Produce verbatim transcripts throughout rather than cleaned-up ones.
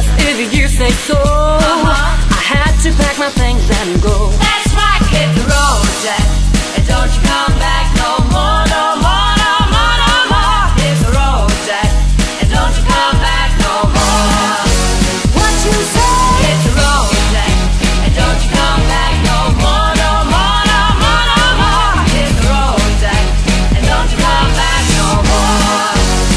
if you say so. uh-huh. I had to pack my things and go. That's right, hit the road, Jack, and don't you come back no more, no more, no more, no more. Hit the road, Jack, and don't you come back no more. What you say? Hit the road, Jack, and don't you come back no more, no more, no more, no more. Hit the road, Jack, and don't you come back no more.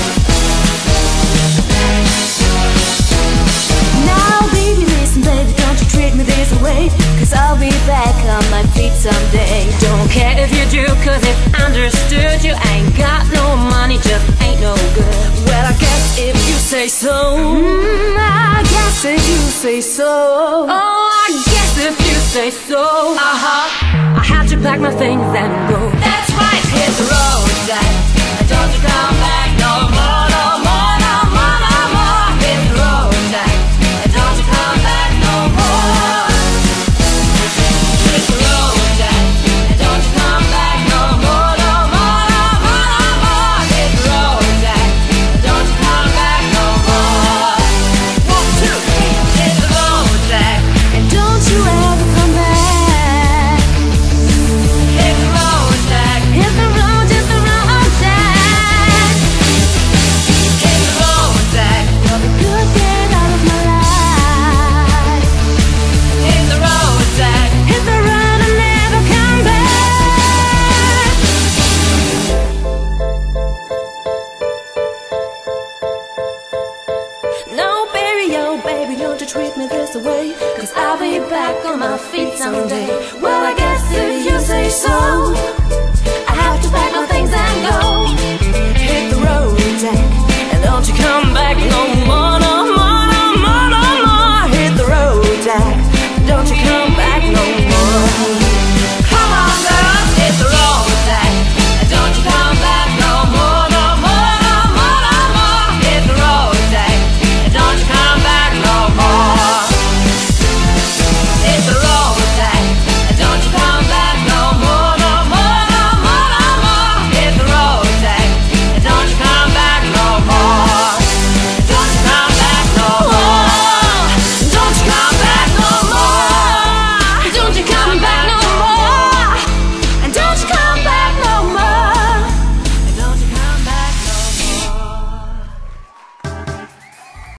Now baby listen baby, don't you treat me this way, cause I'll be back on my feet someday. Don't care if you do, cause if understood, you ain't got no money, just ain't no good. Well, I guess if you say so. mm, I guess if you say so. Oh, I guess if you say so. Uh-huh. I had to pack my things and go. That's right, hit the road, Jack, and don't you come back no more, no more, no more, no more. Hit the road, Jack, and don't you come back no more. Hit the road, Jack, and don't you come back no more, no more, no more, no more. Hit the road, Jack, and don't you come back no more. One, two, three. Hit the road, Jack, And don't you ever come back. hit the road, Jack, Hit the road, hit the road, Jack. hit the road, Jack, You're the good get out of my life. hit the road, Jack. Hit the road and never come back. No, baby, oh, baby, don't you treat me this way, cause I'll be back on my feet someday. Well, I